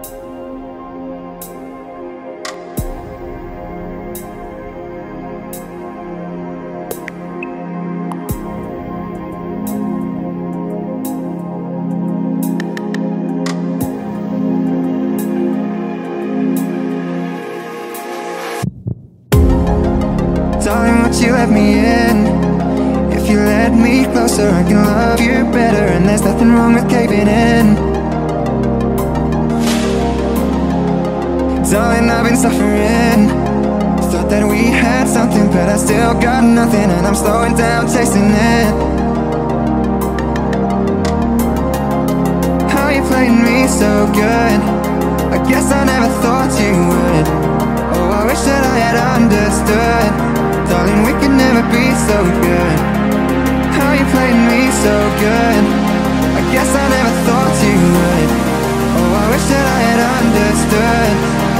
Darling, would you let me in? If you let me closer, I can love you better. And there's nothing wrong with caving in. Darling, I've been suffering. Thought that we had something, but I still got nothing. And I'm slowing down, chasing it. How you playing me so good? I guess I never thought you would. Oh, I wish that I had understood. Darling, we could never be so good. How you playing me so good? I guess I never thought you would. Oh, I wish that I had understood.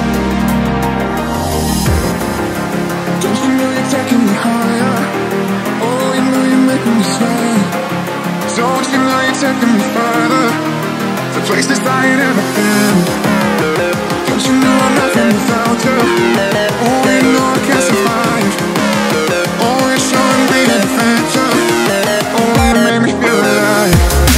Don't you know you're taking me higher? Oh, you know you're making me sweat. Don't you know you're taking me further, to places I ain't ever been. Don't you know I'm nothing without you? Oh, you know I can't survive. Oh, you're showing me an adventure. Oh, you made me feel alive.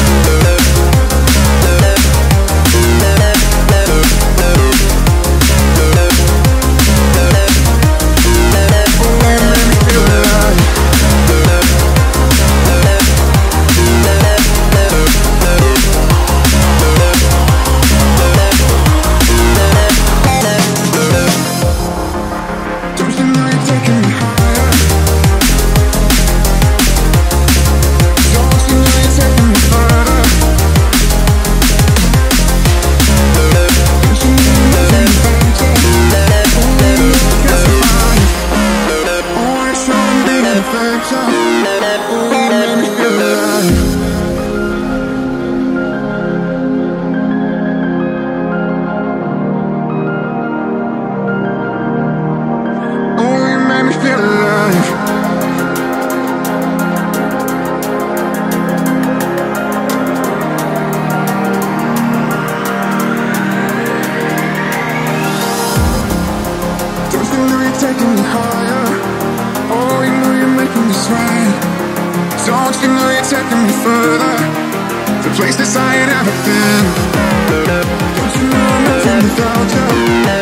Taking me higher. Oh, you know you're making me sweat. Don't you know you're taking me further, to places I ain't ever been. Don't you know I'm nothing without you?